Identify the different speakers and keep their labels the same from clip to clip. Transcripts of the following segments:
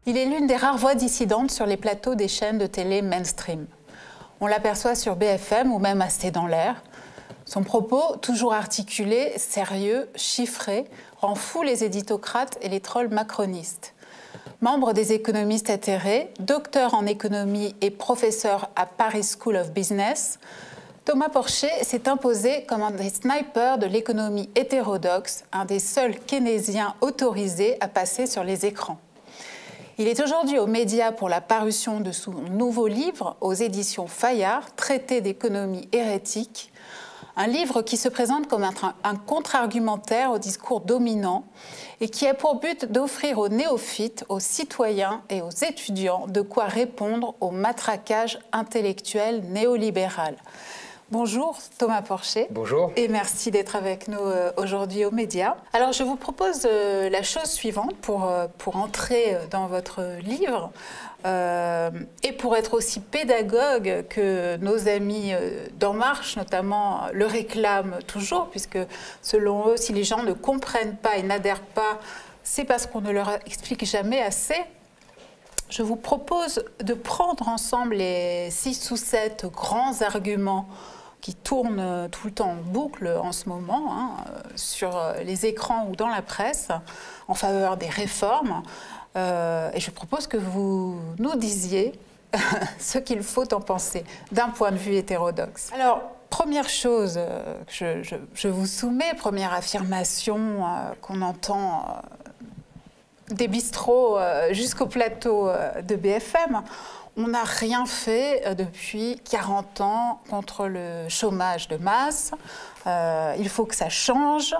Speaker 1: Il est l'une des rares voix dissidentes sur les plateaux des chaînes de télé mainstream. On l'aperçoit sur BFM ou même à C'est dans l'air. Son propos, toujours articulé, sérieux, chiffré, rend fou les éditocrates et les trolls macronistes. Membre des économistes atterrés, docteur en économie et professeur à Paris School of Business, Thomas Porcher s'est imposé comme un des snipers de l'économie hétérodoxe, un des seuls keynésiens autorisés à passer sur les écrans. Il est aujourd'hui aux médias pour la parution de son nouveau livre aux éditions Fayard, Traité d'économie hérétique, un livre qui se présente comme un contre-argumentaire au discours dominant et qui a pour but d'offrir aux néophytes, aux citoyens et aux étudiants de quoi répondre au matraquage intellectuel néolibéral. Bonjour Thomas Porcher.
Speaker 2: Bonjour.
Speaker 1: Et merci d'être avec nous aujourd'hui aux médias. Alors je vous propose la chose suivante pour entrer dans votre livre et pour être aussi pédagogue que nos amis d'En Marche notamment le réclament toujours, puisque selon eux, si les gens ne comprennent pas et n'adhèrent pas, c'est parce qu'on ne leur explique jamais assez. Je vous propose de prendre ensemble les 6 ou 7 grands arguments qui tournent tout le temps en boucle en ce moment, sur les écrans ou dans la presse, en faveur des réformes. Et je propose que vous nous disiez ce qu'il faut en penser d'un point de vue hétérodoxe. Alors, première chose que je vous soumets, première affirmation qu'on entend des bistrots jusqu'au plateau de BFM, on n'a rien fait depuis 40 ans contre le chômage de masse. Il faut que ça change.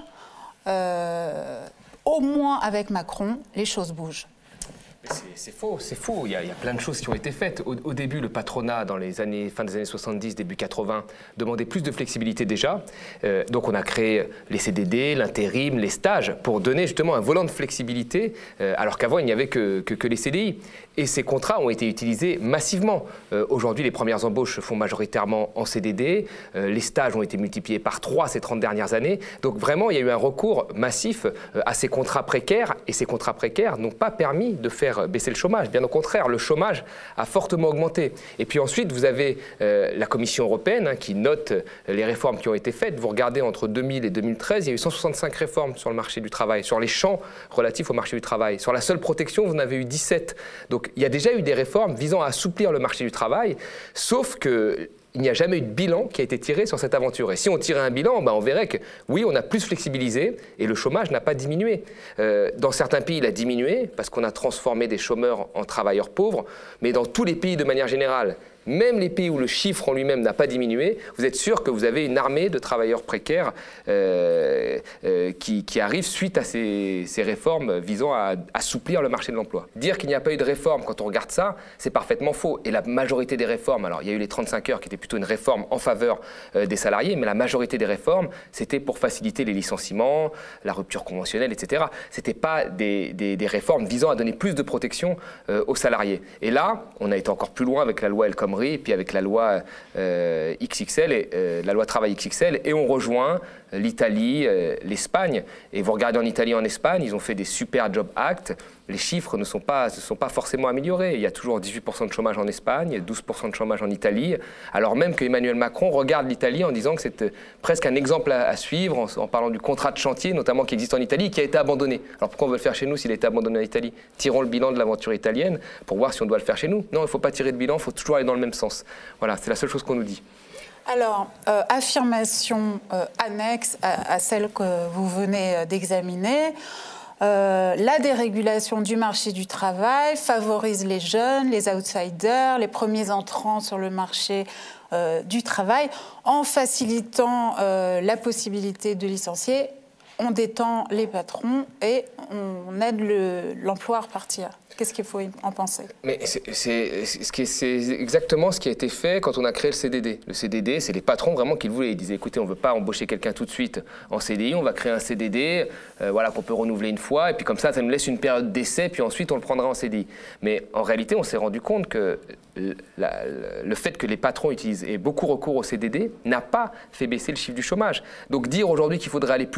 Speaker 1: Au moins avec Macron, les choses bougent.
Speaker 2: C'est faux, c'est faux. Il y a plein de choses qui ont été faites. Au début, le patronat, dans les années, fin des années 70, début 80, demandait plus de flexibilité déjà. Donc on a créé les CDD, l'intérim, les stages, pour donner justement un volant de flexibilité, alors qu'avant, il n'y avait que les CDI. Et ces contrats ont été utilisés massivement. Aujourd'hui, les premières embauches se font majoritairement en CDD. Les stages ont été multipliés par 3 ces 30 dernières années. Donc vraiment, il y a eu un recours massif à ces contrats précaires. Et ces contrats précaires n'ont pas permis de faire baisser le chômage. Bien au contraire, le chômage a fortement augmenté. Et puis ensuite, vous avez la Commission européenne qui note les réformes qui ont été faites. Vous regardez entre 2000 et 2013, il y a eu 165 réformes sur le marché du travail, sur les champs relatifs au marché du travail. Sur la seule protection, vous en avez eu 17. Donc il y a déjà eu des réformes visant à assouplir le marché du travail, sauf que il n'y a jamais eu de bilan qui a été tiré sur cette aventure. Et si on tirait un bilan, on verrait que oui, on a plus flexibilisé et le chômage n'a pas diminué. Dans certains pays, il a diminué parce qu'on a transformé des chômeurs en travailleurs pauvres. Mais dans tous les pays, de manière générale, même les pays où le chiffre en lui-même n'a pas diminué, vous êtes sûr que vous avez une armée de travailleurs précaires qui arrivent suite à ces réformes visant à assouplir le marché de l'emploi. Dire qu'il n'y a pas eu de réforme quand on regarde ça, c'est parfaitement faux. Et la majorité des réformes, alors il y a eu les 35 heures qui étaient plutôt une réforme en faveur des salariés, mais la majorité des réformes, c'était pour faciliter les licenciements, la rupture conventionnelle, etc. Ce n'était pas des réformes visant à donner plus de protection aux salariés. Et là, on a été encore plus loin avec la loi El Khomri, et puis avec la loi XXL, la loi travail XXL, et on rejoint l'Italie, l'Espagne. Et vous regardez en Italie et en Espagne, ils ont fait des super Job Act. Les chiffres ne sont pas forcément améliorés. Il y a toujours 18% de chômage en Espagne, 12% de chômage en Italie, alors même qu'Emmanuel Macron regarde l'Italie en disant que c'est presque un exemple à suivre, en parlant du contrat de chantier, notamment qui existe en Italie, qui a été abandonné. Alors pourquoi on veut le faire chez nous s'il a été abandonné en Italie? Tirons le bilan de l'aventure italienne pour voir si on doit le faire chez nous. Non, il ne faut pas tirer de bilan, il faut toujours aller dans le même sens. Voilà, c'est la seule chose qu'on nous dit.
Speaker 1: Alors, affirmation annexe à celle que vous venez d'examiner. La dérégulation du marché du travail favorise les jeunes, les outsiders, les premiers entrants sur le marché du travail. En facilitant la possibilité de licencier, on détend les patrons et on aide l'emploi à repartir. Qu'est-ce qu'il faut en penser?
Speaker 2: Mais c'est exactement ce qui a été fait quand on a créé le CDD. Le CDD, c'est les patrons vraiment qui le voulaient. Ils disaient, écoutez, on ne veut pas embaucher quelqu'un tout de suite en CDI, on va créer un CDD voilà, qu'on peut renouveler une fois, et puis comme ça nous laisse une période d'essai, puis ensuite on le prendra en CDI. Mais en réalité, on s'est rendu compte que le fait que les patrons aient beaucoup recours au CDD n'a pas fait baisser le chiffre du chômage. Donc dire aujourd'hui qu'il faudrait aller plus loin et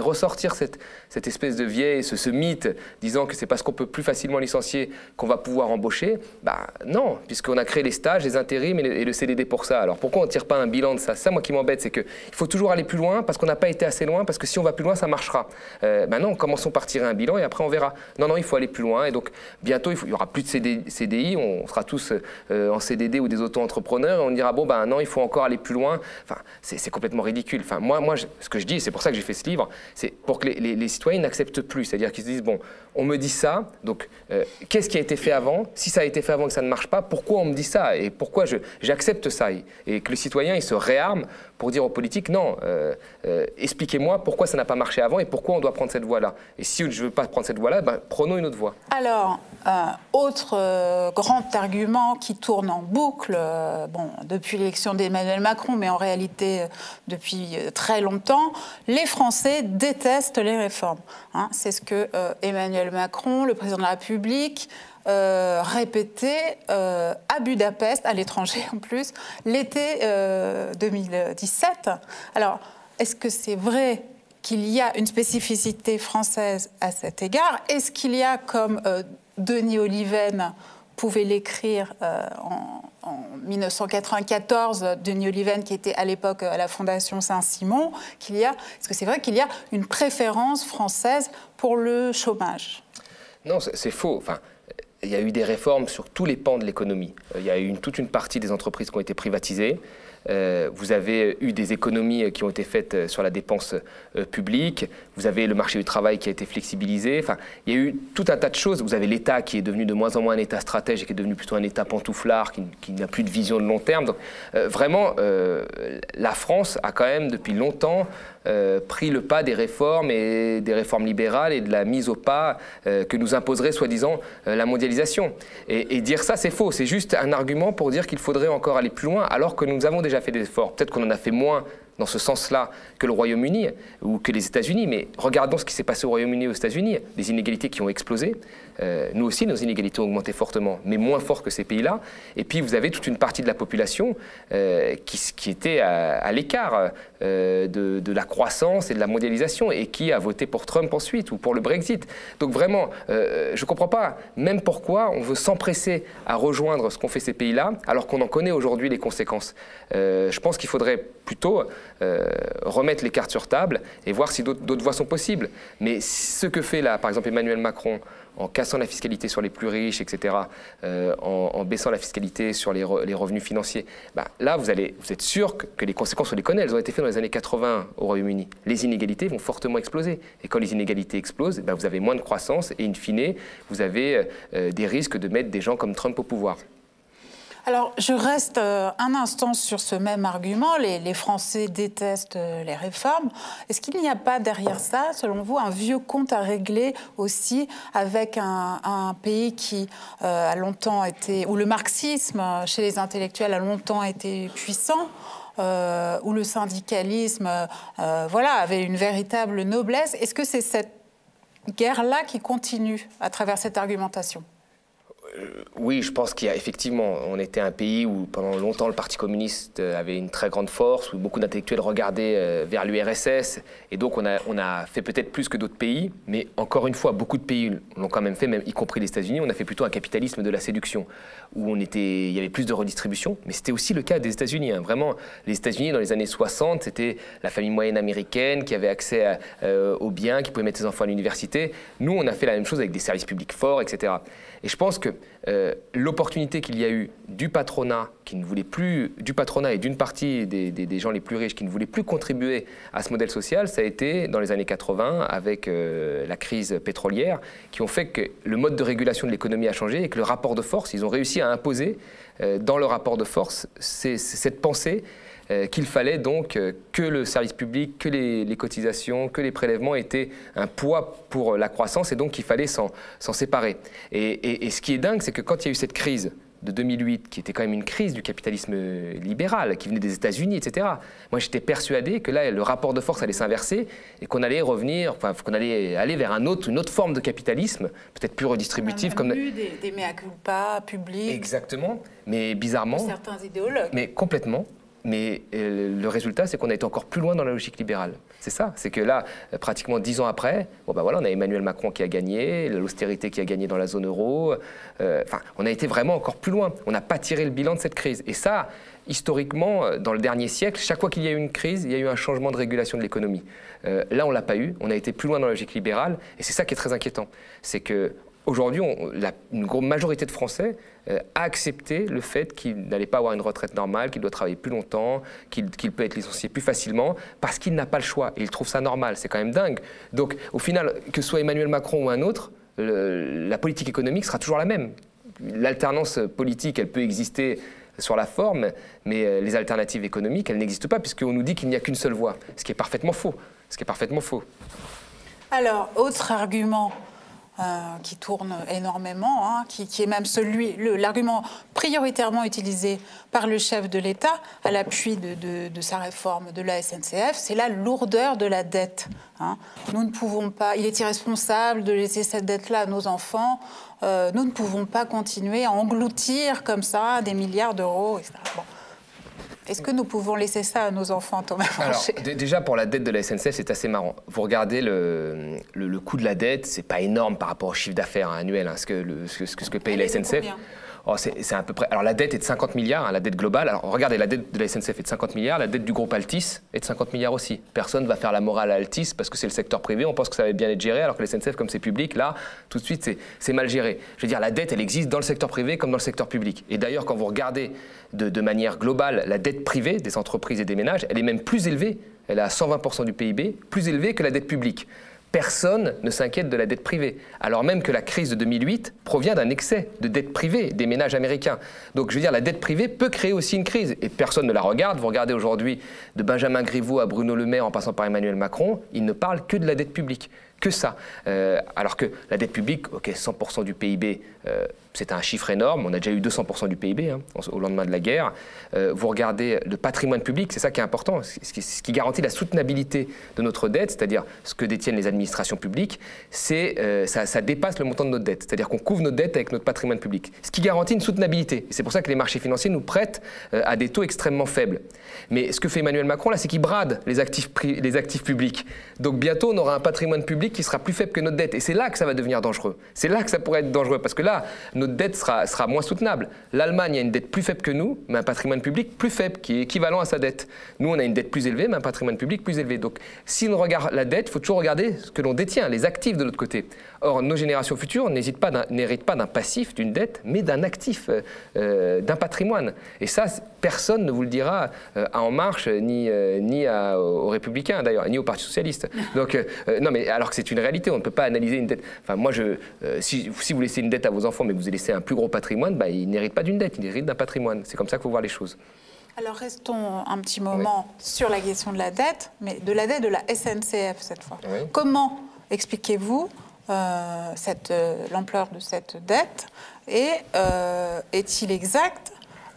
Speaker 2: ressortir cette espèce de vieille, ce mythe disant que c'est parce qu'on peut plus facilement licencier qu'on va pouvoir embaucher. Bah non, puisqu'on a créé les stages, les intérims et le CDD pour ça. Alors pourquoi on ne tire pas un bilan de ça? Ça, moi qui m'embête, c'est qu'il faut toujours aller plus loin parce qu'on n'a pas été assez loin, parce que si on va plus loin, ça marchera. Non, commençons par tirer un bilan et après on verra. Non, il faut aller plus loin et donc bientôt il y aura plus de CDI, on sera tous en CDD ou des auto-entrepreneurs et on dira non, il faut encore aller plus loin. Enfin, c'est complètement ridicule. Enfin, moi, ce que je dis, c'est pour ça que j'ai fait ce livre, c'est pour que les citoyens n'acceptent plus. C'est-à-dire qu'ils se disent, on me dit ça, donc qu'est-ce qui a été fait avant? Si ça a été fait avant et que ça ne marche pas, pourquoi on me dit ça? Et pourquoi j'accepte ça? Et que le citoyen, il se réarme pour dire aux politiques, non, expliquez-moi pourquoi ça n'a pas marché avant et pourquoi on doit prendre cette voie-là. Et si je ne veux pas prendre cette voie-là, prenons une autre voie.
Speaker 1: Alors, autre grand argument qui tourne en boucle, depuis l'élection d'Emmanuel Macron, mais en réalité depuis très longtemps, les Français détestent les réformes. C'est ce que Emmanuel Macron, le président de la République, répétait à Budapest, à l'étranger en plus, l'été 2017. Alors, est-ce que c'est vrai qu'il y a une spécificité française à cet égard? Est-ce qu'il y a, comme Denis Oliven pouvait l'écrire en 1994, Denis Oliven qui était à l'époque à la Fondation Saint-Simon, est-ce que c'est vrai qu'il y a une préférence française pour le chômage?
Speaker 2: Non, c'est faux. Enfin, il y a eu des réformes sur tous les pans de l'économie. Il y a eu toute une partie des entreprises qui ont été privatisées. Vous avez eu des économies qui ont été faites sur la dépense publique. Vous avez le marché du travail qui a été flexibilisé. Enfin, il y a eu tout un tas de choses. Vous avez l'État qui est devenu de moins en moins un État stratège et qui est devenu plutôt un État pantouflard, qui n'a plus de vision de long terme. Donc, vraiment, la France a quand même depuis longtemps pris le pas des réformes et des réformes libérales et de la mise au pas que nous imposerait soi-disant la mondialisation. Et dire ça, c'est faux. C'est juste un argument pour dire qu'il faudrait encore aller plus loin alors que nous avons déjà fait des efforts. Peut-être qu'on en a fait moins dans ce sens-là que le Royaume-Uni ou que les États-Unis, mais regardons ce qui s'est passé au Royaume-Uni et aux États-Unis. Les inégalités qui ont explosé. Nous aussi, nos inégalités ont augmenté fortement, mais moins fort que ces pays-là. Et puis, vous avez toute une partie de la population qui était à l'écart de la croissance et de la mondialisation et qui a voté pour Trump ensuite ou pour le Brexit. Donc vraiment, je ne comprends pas même pourquoi on veut s'empresser à rejoindre ce qu'ont fait ces pays-là alors qu'on en connaît aujourd'hui les conséquences. Je pense qu'il faudrait plutôt remettre les cartes sur table et voir si d'autres voies sont possibles. Mais ce que fait là, par exemple, Emmanuel Macron, en cassant la fiscalité sur les plus riches, etc., en baissant la fiscalité sur les revenus financiers, là, vous êtes sûr que les conséquences, on les connaît, elles ont été faites dans les années 80 au Royaume-Uni. Les inégalités vont fortement exploser. Et quand les inégalités explosent, vous avez moins de croissance et, in fine, vous avez des risques de mettre des gens comme Trump au pouvoir.
Speaker 1: Alors, je reste un instant sur ce même argument. Les Français détestent les réformes. Est-ce qu'il n'y a pas derrière ça, selon vous, un vieux compte à régler aussi avec un pays qui a longtemps été, où le marxisme chez les intellectuels a longtemps été puissant, où le syndicalisme avait une véritable noblesse? Est-ce que c'est cette guerre-là qui continue à travers cette argumentation?
Speaker 2: Oui, je pense qu'il y a effectivement, on était un pays où pendant longtemps le Parti communiste avait une très grande force, où beaucoup d'intellectuels regardaient vers l'URSS, et donc on a fait peut-être plus que d'autres pays, mais encore une fois, beaucoup de pays l'ont quand même fait, même y compris les États-Unis. On a fait plutôt un capitalisme de la séduction, où il y avait plus de redistribution, mais c'était aussi le cas des États-Unis. Vraiment, les États-Unis dans les années 60, c'était la famille moyenne américaine qui avait accès aux biens, qui pouvait mettre ses enfants à l'université. Nous, on a fait la même chose avec des services publics forts, etc. Et je pense que l'opportunité qu'il y a eu du patronat, qui ne voulait plus, du patronat et d'une partie des gens les plus riches qui ne voulaient plus contribuer à ce modèle social, ça a été dans les années 80 avec la crise pétrolière, qui ont fait que le mode de régulation de l'économie a changé et que le rapport de force, ils ont réussi à imposer dans le rapport de force cette pensée qu'il fallait donc que le service public, que les cotisations, que les prélèvements étaient un poids pour la croissance et donc qu'il fallait s'en séparer. Et ce qui est dingue, c'est que quand il y a eu cette crise de 2008, qui était quand même une crise du capitalisme libéral, qui venait des États-Unis, etc. Moi, j'étais persuadé que là, le rapport de force allait s'inverser et qu'on allait revenir, qu'on allait aller vers une autre forme de capitalisme, peut-être plus redistributif.
Speaker 1: On a eu des mea culpa publics.
Speaker 2: Exactement, mais bizarrement.
Speaker 1: De certains idéologues.
Speaker 2: Mais complètement. Mais le résultat, c'est qu'on a été encore plus loin dans la logique libérale. C'est ça, c'est que là, pratiquement 10 ans après, bon ben voilà, on a Emmanuel Macron qui a gagné, l'austérité qui a gagné dans la zone euro. On a été vraiment encore plus loin. On n'a pas tiré le bilan de cette crise. Et ça, historiquement, dans le dernier siècle, chaque fois qu'il y a eu une crise, il y a eu un changement de régulation de l'économie. Là, on ne l'a pas eu. On a été plus loin dans la logique libérale. Et c'est ça qui est très inquiétant. C'est que aujourd'hui, une grande majorité de Français a accepté le fait qu'il n'allait pas avoir une retraite normale, qu'il doit travailler plus longtemps, qu'il peut être licencié plus facilement, parce qu'il n'a pas le choix. Et il trouve ça normal. C'est quand même dingue. Donc, au final, que ce soit Emmanuel Macron ou un autre, la politique économique sera toujours la même. L'alternance politique, elle peut exister sur la forme, mais les alternatives économiques, elles n'existent pas, puisqu'on nous dit qu'il n'y a qu'une seule voie, ce qui est parfaitement faux.
Speaker 1: Alors, autre argument qui tourne énormément, hein, qui est même l'argument prioritairement utilisé par le chef de l'État à l'appui de sa réforme de la SNCF, c'est la lourdeur de la dette. Hein. Nous ne pouvons pas, il est irresponsable de laisser cette dette-là à nos enfants. Nous ne pouvons pas continuer à engloutir comme ça des milliards d'euros, etc. Bon. Est-ce que nous pouvons laisser ça à nos enfants, Thomas Franchet?
Speaker 2: Alors, déjà, pour la dette de la SNCF, c'est assez marrant. Vous regardez le coût de la dette, c'est pas énorme par rapport au chiffre d'affaires annuel, hein, ce que paye la SNCF. C'est à peu près. Alors la dette est de 50 milliards, hein, la dette globale. Alors regardez, la dette de la SNCF est de 50 milliards, la dette du groupe Altis est de 50 milliards aussi. Personne ne va faire la morale à Altis parce que c'est le secteur privé, on pense que ça va bien être géré, alors que la SNCF, comme c'est public, là, tout de suite, c'est mal géré. Je veux dire, la dette, elle existe dans le secteur privé comme dans le secteur public. Et d'ailleurs, quand vous regardez de manière globale la dette privée des entreprises et des ménages, elle est même plus élevée, elle est à 120% du PIB, plus élevée que la dette publique. Personne ne s'inquiète de la dette privée, alors même que la crise de 2008 provient d'un excès de dette privée des ménages américains. Donc je veux dire, la dette privée peut créer aussi une crise, et personne ne la regarde. Vous regardez aujourd'hui de Benjamin Griveaux à Bruno Le Maire en passant par Emmanuel Macron, ils ne parlent que de la dette publique, que ça. Alors que la dette publique, ok, 100% du PIB, c'est un chiffre énorme, on a déjà eu 200% du PIB hein, au lendemain de la guerre. Vous regardez le patrimoine public, c'est ça qui est important, ce qui garantit la soutenabilité de notre dette, c'est-à-dire ce que détiennent les administrations publiques, ça dépasse le montant de notre dette, c'est-à-dire qu'on couvre notre dette avec notre patrimoine public, ce qui garantit une soutenabilité. C'est pour ça que les marchés financiers nous prêtent à des taux extrêmement faibles. Mais ce que fait Emmanuel Macron, là, c'est qu'il brade les actifs publics. Donc bientôt, on aura un patrimoine public qui sera plus faible que notre dette. Et c'est là que ça va devenir dangereux. C'est là que ça pourrait être dangereux, parce que là, notre dette sera moins soutenable. L'Allemagne a une dette plus faible que nous, mais un patrimoine public plus faible, qui est équivalent à sa dette. Nous, on a une dette plus élevée, mais un patrimoine public plus élevé. Donc, si on regarde la dette, il faut toujours regarder ce que l'on détient, les actifs de l'autre côté. Or, nos générations futures n'héritent pas d'un passif, d'une dette, mais d'un actif, d'un patrimoine. Et ça, personne ne vous le dira à En Marche, ni aux Républicains, d'ailleurs, ni au Parti Socialiste. Donc, non, mais alors que c'est une réalité, on ne peut pas analyser une dette. Enfin, moi, si vous laissez une dette à vos enfants, mais que vous laissez un plus gros patrimoine, bah, ils n'héritent pas d'une dette, ils héritent d'un patrimoine. C'est comme ça qu'il faut voir les choses.
Speaker 1: Alors restons un petit moment sur la question de la dette, mais de la dette de la SNCF cette fois. Oui. Comment expliquez-vous l'ampleur de cette dette et est-il exact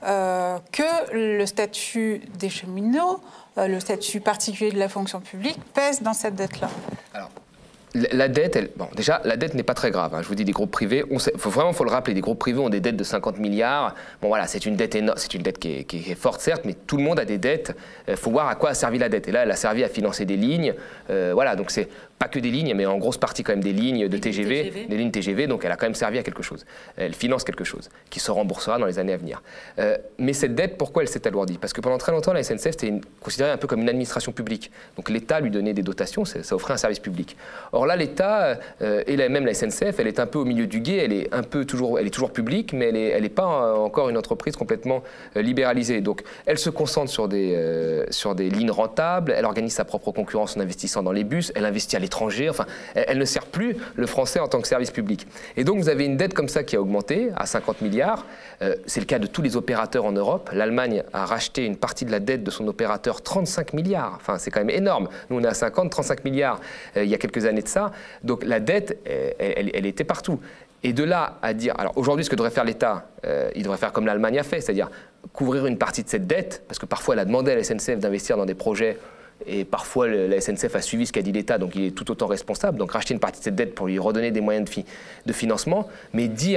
Speaker 1: que le statut des cheminots, le statut particulier de la fonction publique pèse dans cette dette-là?
Speaker 2: Alors, la dette, déjà, la dette n'est pas très grave. Hein. Je vous dis, des groupes privés, faut le rappeler, des groupes privés ont des dettes de 50 milliards. Bon, voilà, c'est une dette énorme, c'est une dette qui est forte, certes, mais tout le monde a des dettes. Il faut voir à quoi a servi la dette. Et là, elle a servi à financer des lignes. Voilà, donc c'est pas que des lignes, mais en grosse partie quand même des lignes de TGV, des lignes TGV, donc elle a quand même servi à quelque chose. Elle finance quelque chose qui se remboursera dans les années à venir. Mais cette dette, pourquoi elle s'est alourdie? Parce que pendant très longtemps, la SNCF était considérée un peu comme une administration publique. Donc l'État lui donnait des dotations, ça offrait un service public. Or là, l'État, et même la SNCF, elle est un peu au milieu du gué, elle est toujours publique, mais elle n'est pas encore une entreprise complètement libéralisée. Donc elle se concentre sur des lignes rentables, elle organise sa propre concurrence en investissant dans les bus, elle investit à l'étranger, enfin, elle ne sert plus le français en tant que service public. Et donc vous avez une dette comme ça qui a augmenté à 50 milliards. C'est le cas de tous les opérateurs en Europe. L'Allemagne a racheté une partie de la dette de son opérateur, 35 milliards. Enfin, c'est quand même énorme. Nous, on est à 50, 35 milliards il y a quelques années de ça. Donc la dette, elle était partout. Et de là à dire... Alors aujourd'hui, ce que devrait faire l'État, il devrait faire comme l'Allemagne a fait, c'est-à-dire couvrir une partie de cette dette, parce que parfois elle a demandé à la SNCF d'investir dans des projets et parfois la SNCF a suivi ce qu'a dit l'État, donc il est tout autant responsable. Donc racheter une partie de cette dette pour lui redonner des moyens de financement, mais dire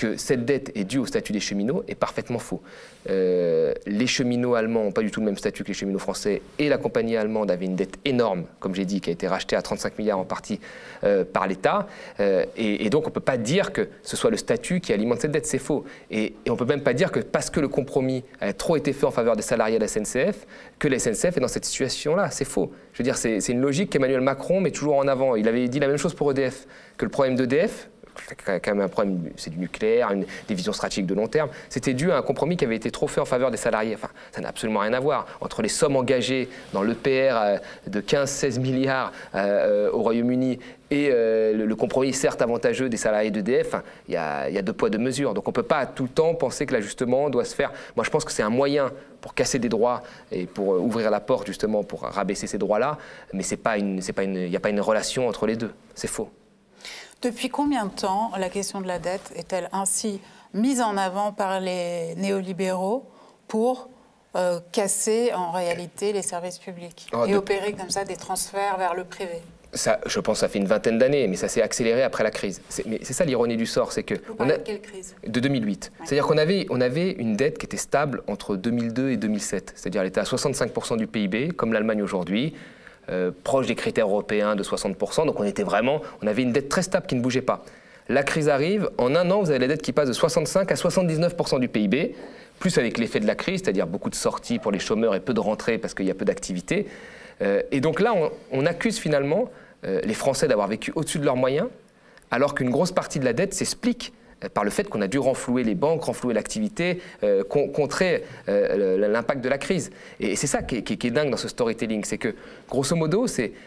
Speaker 2: que cette dette est due au statut des cheminots est parfaitement faux. Les cheminots allemands n'ont pas du tout le même statut que les cheminots français et la compagnie allemande avait une dette énorme, comme j'ai dit, qui a été rachetée à 35 milliards en partie par l'État. Et donc on ne peut pas dire que ce soit le statut qui alimente cette dette, c'est faux. Et on ne peut même pas dire que parce que le compromis a trop été fait en faveur des salariés de la SNCF, que la SNCF est dans cette situation-là. C'est faux. Je veux dire, c'est une logique qu'Emmanuel Macron met toujours en avant. Il avait dit la même chose pour EDF, que le problème d'EDF, quand même un problème, c'est du nucléaire, des visions stratégiques de long terme. C'était dû à un compromis qui avait été trop fait en faveur des salariés. Enfin, ça n'a absolument rien à voir. Entre les sommes engagées dans l'EPR de 15-16 milliards au Royaume-Uni et le compromis certes avantageux des salariés d'EDF, il y a deux poids, deux mesures. Donc on ne peut pas tout le temps penser que l'ajustement doit se faire. Moi je pense que c'est un moyen pour casser des droits et pour ouvrir la porte justement pour rabaisser ces droits-là, mais il n'y a pas une relation entre les deux. C'est faux.
Speaker 1: Depuis combien de temps la question de la dette est-elle ainsi mise en avant par les néolibéraux pour casser en réalité les services publics et opérer comme ça des transferts vers le privé?
Speaker 2: Ça, je pense que ça fait une vingtaine d'années, mais ça s'est accéléré après la crise. Mais c'est ça l'ironie du sort, c'est que...
Speaker 1: Vous parlez de quelle crise?
Speaker 2: De 2008. Ouais. C'est-à-dire qu'on avait une dette qui était stable entre 2002 et 2007. C'est-à-dire elle était à 65% du PIB, comme l'Allemagne aujourd'hui. Proche des critères européens de 60%, donc on avait une dette très stable qui ne bougeait pas. La crise arrive, en un an, vous avez la dette qui passe de 65 à 79% du PIB, plus avec l'effet de la crise, c'est-à-dire beaucoup de sorties pour les chômeurs et peu de rentrées parce qu'il y a peu d'activité. Et donc là, on accuse finalement les Français d'avoir vécu au-dessus de leurs moyens, alors qu'une grosse partie de la dette s'explique par le fait qu'on a dû renflouer les banques, renflouer l'activité, contrer l'impact de la crise. Et c'est ça qui est dingue dans ce storytelling, c'est que, grosso modo,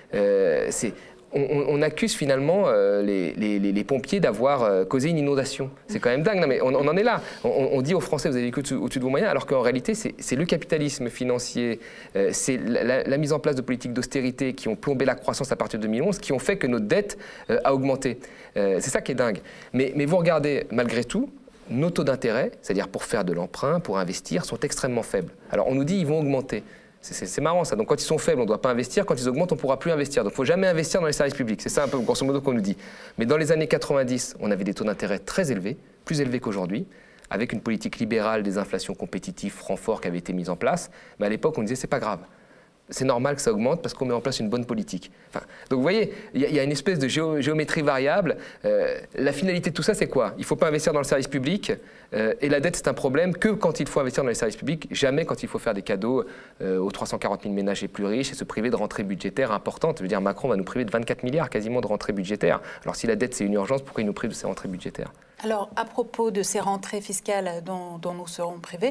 Speaker 2: on accuse finalement les pompiers d'avoir causé une inondation. C'est quand même dingue, non, mais on en est là. On dit aux Français, vous avez vécu au-dessus de vos moyens, alors qu'en réalité, c'est le capitalisme financier, c'est la mise en place de politiques d'austérité qui ont plombé la croissance à partir de 2011, qui ont fait que notre dette a augmenté. C'est ça qui est dingue. Mais vous regardez, malgré tout, nos taux d'intérêt, c'est-à-dire pour faire de l'emprunt, pour investir, sont extrêmement faibles. Alors on nous dit qu'ils vont augmenter. C'est marrant ça. Donc quand ils sont faibles, on ne doit pas investir. Quand ils augmentent, on ne pourra plus investir. Donc il ne faut jamais investir dans les services publics. C'est ça un peu grosso modo qu'on nous dit. Mais dans les années 90, on avait des taux d'intérêt très élevés, plus élevés qu'aujourd'hui, avec une politique libérale des inflations compétitives, franc fort qui avait été mise en place. Mais à l'époque, on disait c'est pas grave. C'est normal que ça augmente parce qu'on met en place une bonne politique. Enfin, donc vous voyez, il y a une espèce de géométrie variable. La finalité de tout ça, c'est quoi? Il ne faut pas investir dans le service public. Et la dette, c'est un problème que quand il faut investir dans les services publics, jamais quand il faut faire des cadeaux aux 340 000 ménages les plus riches et se priver de rentrées budgétaires importantes. Je veux dire, Macron va nous priver de 24 milliards quasiment de rentrées budgétaires. Alors si la dette, c'est une urgence, pourquoi il nous prive de ces rentrées budgétaires?
Speaker 1: Alors, à propos de ces rentrées fiscales dont nous serons privés,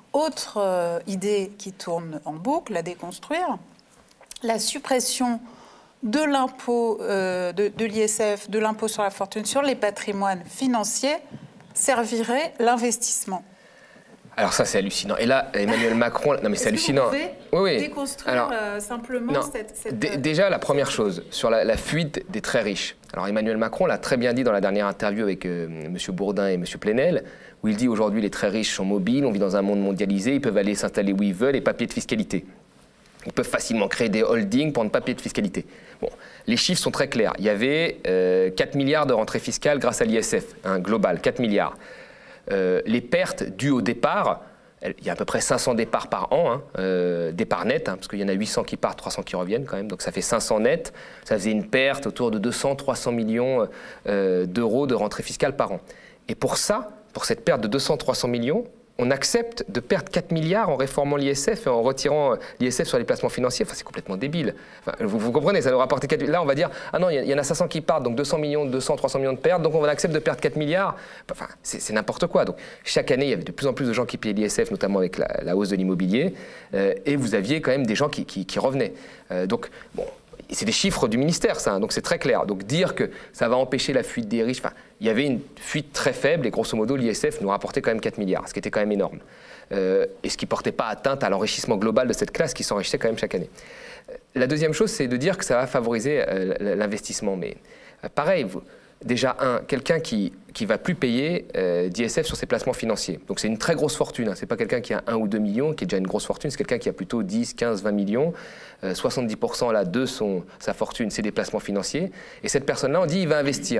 Speaker 1: autre idée qui tourne en boucle, à déconstruire, la suppression de l'impôt de l'ISF, de l'impôt sur la fortune, sur les patrimoines financiers, servirait l'investissement.
Speaker 2: Alors ça, c'est hallucinant. Et là, Emmanuel Macron... Non mais c'est hallucinant.
Speaker 1: Vous pouvez déconstruire simplement
Speaker 2: Déjà, la première chose, sur la fuite des très riches. Alors Emmanuel Macron l'a très bien dit dans la dernière interview avec M. Bourdin et M. Plenel, où il dit aujourd'hui les très riches sont mobiles, on vit dans un monde mondialisé, ils peuvent aller s'installer où ils veulent et pas payer de fiscalité. Ils peuvent facilement créer des holdings pour ne pas payer de fiscalité. Bon, les chiffres sont très clairs. Il y avait 4 milliards de rentrées fiscales grâce à l'ISF, global, 4 milliards. Les pertes dues au départ, il y a à peu près 500 départs par an, départs nets, parce qu'il y en a 800 qui partent, 300 qui reviennent quand même, donc ça fait 500 nets. Ça faisait une perte autour de 200-300 millions d'euros de rentrées fiscales par an. Et pour ça, pour cette perte de 200-300 millions, on accepte de perdre 4 milliards en réformant l'ISF et en retirant l'ISF sur les placements financiers. Enfin, c'est complètement débile. Enfin, vous comprenez, ça nous rapporte 4 milliards. Là, on va dire, ah non, il y en a 500 qui partent, donc 200 millions, 200, 300 millions de pertes, donc on accepte de perdre 4 milliards. Enfin, c'est n'importe quoi. Donc, chaque année, il y avait de plus en plus de gens qui payaient l'ISF, notamment avec la hausse de l'immobilier, et vous aviez quand même des gens qui revenaient. Donc, bon... C'est des chiffres du ministère, ça, donc c'est très clair. Donc dire que ça va empêcher la fuite des riches, enfin, il y avait une fuite très faible et grosso modo l'ISF nous rapportait quand même 4 milliards, ce qui était quand même énorme. Et ce qui ne portait pas atteinte à l'enrichissement global de cette classe qui s'enrichissait quand même chaque année. La deuxième chose, c'est de dire que ça va favoriser l'investissement. Mais pareil, déjà, quelqu'un qui va plus payer d'ISF sur ses placements financiers. Donc c'est une très grosse fortune. Ce n'est pas quelqu'un qui a 1 ou 2 millions, qui est déjà une grosse fortune. C'est quelqu'un qui a plutôt 10, 15, 20 millions. 70% là, de sa fortune, c'est des placements financiers. Et cette personne-là, on dit il va investir.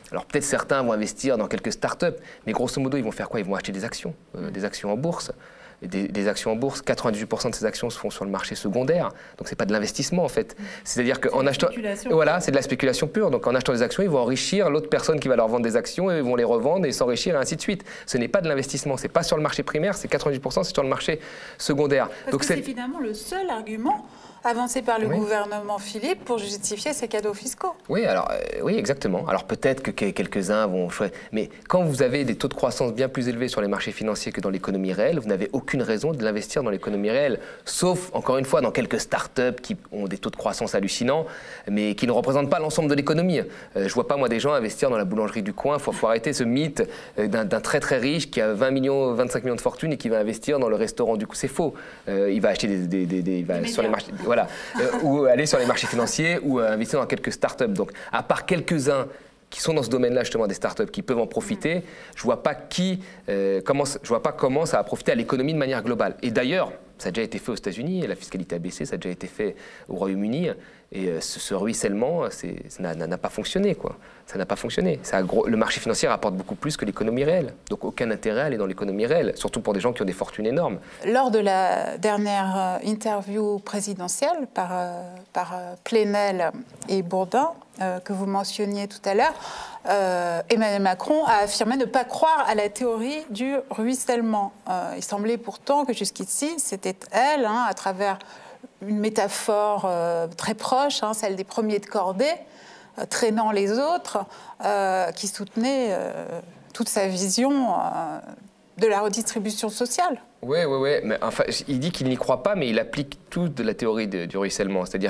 Speaker 2: Alors peut-être certains vont investir dans quelques startups, mais grosso modo, ils vont faire quoi? Ils vont acheter des actions en bourse. Des actions en bourse, 98% de ces actions se font sur le marché secondaire. Donc, ce n'est pas de l'investissement, en fait. C'est-à-dire qu'en achetant... Voilà, c'est de la spéculation pure. Donc, en achetant des actions, ils vont enrichir l'autre personne qui va leur vendre des actions et ils vont les revendre et s'enrichir et ainsi de suite. Ce n'est pas de l'investissement. Ce n'est pas sur le marché primaire, c'est 98%, c'est sur le marché secondaire.
Speaker 1: Parce que c'est finalement le seul argument avancé par le gouvernement Philippe pour justifier ces cadeaux fiscaux.
Speaker 2: Oui, alors, oui, exactement. Alors peut-être que quelques-uns vont choisir. Mais quand vous avez des taux de croissance bien plus élevés sur les marchés financiers que dans l'économie réelle, vous n'avez aucune raison de l'investir dans l'économie réelle. Sauf, encore une fois, dans quelques startups qui ont des taux de croissance hallucinants, mais qui ne représentent pas l'ensemble de l'économie. Je ne vois pas, moi, des gens investir dans la boulangerie du coin. Il faut arrêter ce mythe d'un très très riche qui a 20 millions, 25 millions de fortune et qui va investir dans le restaurant du coup. C'est faux. Il va acheter il va sur les marchés. Voilà. Ou aller sur les marchés financiers ou investir dans quelques startups. Donc, à part quelques-uns qui sont dans ce domaine-là, justement, des startups qui peuvent en profiter, je ne vois pas comment ça va profiter à l'économie de manière globale. Et d'ailleurs, ça a déjà été fait aux États-Unis, la fiscalité a baissé, ça a déjà été fait au Royaume-Uni, et ce ruissellement, ça n'a pas fonctionné, quoi. Ça n'a pas fonctionné. Le marché financier rapporte beaucoup plus que l'économie réelle. Donc aucun intérêt à aller dans l'économie réelle, surtout pour des gens qui ont des fortunes énormes.
Speaker 1: Lors de la dernière interview présidentielle par Plenel et Bourdin, que vous mentionniez tout à l'heure, Emmanuel Macron a affirmé ne pas croire à la théorie du ruissellement. Il semblait pourtant que jusqu'ici, c'était elle, à travers une métaphore très proche, celle des premiers de cordée, traînant les autres, qui soutenait toute sa vision de la redistribution sociale.
Speaker 2: Oui. Mais enfin, il dit qu'il n'y croit pas, mais il applique tout de la théorie du ruissellement. C'est-à-dire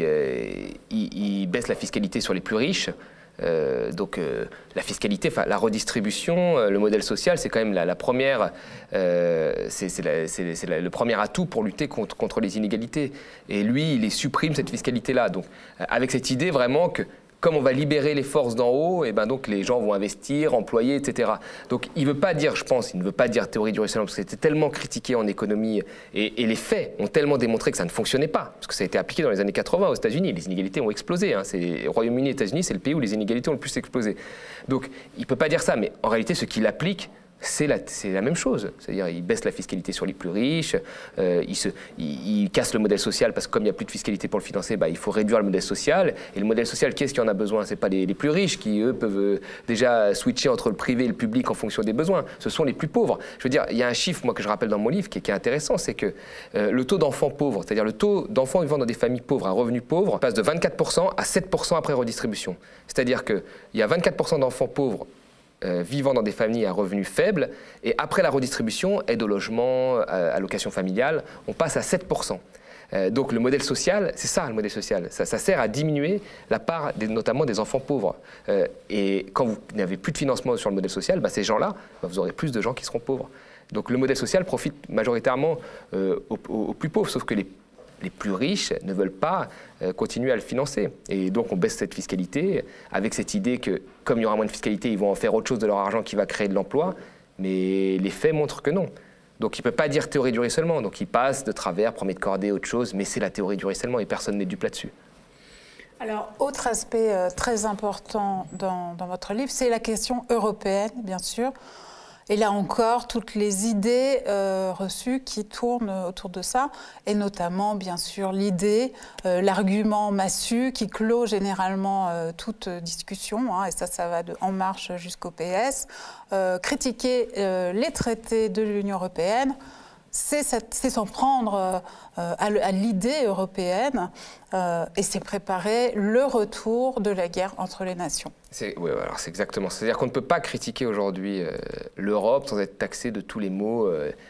Speaker 2: qu'il baisse la fiscalité sur les plus riches. Donc la fiscalité, la redistribution, le modèle social, c'est quand même la première, c'est le premier atout pour lutter contre les inégalités. Et lui, il supprime cette fiscalité-là. Donc avec cette idée vraiment que comme on va libérer les forces d'en haut, et ben donc les gens vont investir, employer, etc. Donc il ne veut pas dire, je pense, il ne veut pas dire théorie du ruissellement, parce que c'était tellement critiqué en économie, et les faits ont tellement démontré que ça ne fonctionnait pas, parce que ça a été appliqué dans les années 80 aux États-Unis, les inégalités ont explosé. Au Royaume-Uni et aux États-Unis, c'est le pays où les inégalités ont le plus explosé. Donc il ne peut pas dire ça, mais en réalité, ce qu'il applique, c'est la même chose. C'est-à-dire il baisse la fiscalité sur les plus riches, il casse le modèle social parce que comme il n'y a plus de fiscalité pour le financer, il faut réduire le modèle social. Et le modèle social, qui est-ce qui en a besoin? Ce n'est pas les plus riches qui, eux, peuvent déjà switcher entre le privé et le public en fonction des besoins. Ce sont les plus pauvres. Je veux dire, il y a un chiffre, moi, que je rappelle dans mon livre qui est intéressant, c'est que le taux d'enfants pauvres, c'est-à-dire le taux d'enfants vivant dans des familles pauvres à revenus pauvres, passe de 24% à 7% après redistribution. C'est-à-dire qu'il y a 24% d'enfants pauvres vivant dans des familles à revenus faibles, et après la redistribution, aide au logement, allocation familiale, on passe à 7%. Donc le modèle social, c'est ça le modèle social, ça sert à diminuer la part notamment des enfants pauvres. Et quand vous n'avez plus de financement sur le modèle social, ces gens-là, vous aurez plus de gens qui seront pauvres. Donc le modèle social profite majoritairement aux plus pauvres, sauf que les plus riches ne veulent pas continuer à le financer. Et donc on baisse cette fiscalité avec cette idée que comme il y aura moins de fiscalité, ils vont en faire autre chose de leur argent qui va créer de l'emploi. Mais les faits montrent que non. Donc il ne peut pas dire théorie du ruissellement. Donc il passe de travers, premier de cordée, autre chose, mais c'est la théorie du ruissellement et personne n'est dupe là-dessus.
Speaker 1: Alors, autre aspect très important dans votre livre, c'est la question européenne, bien sûr. Et là encore, toutes les idées reçues qui tournent autour de ça, et notamment, bien sûr, l'idée, l'argument massu qui clôt généralement toute discussion, et ça va de En Marche jusqu'au PS, critiquer les traités de l'Union européenne, c'est s'en prendre à l'idée européenne et c'est préparer le retour de la guerre entre les nations.
Speaker 2: Oui, alors c'est exactement. C'est-à-dire qu'on ne peut pas critiquer aujourd'hui l'Europe sans être taxé de tous les mots.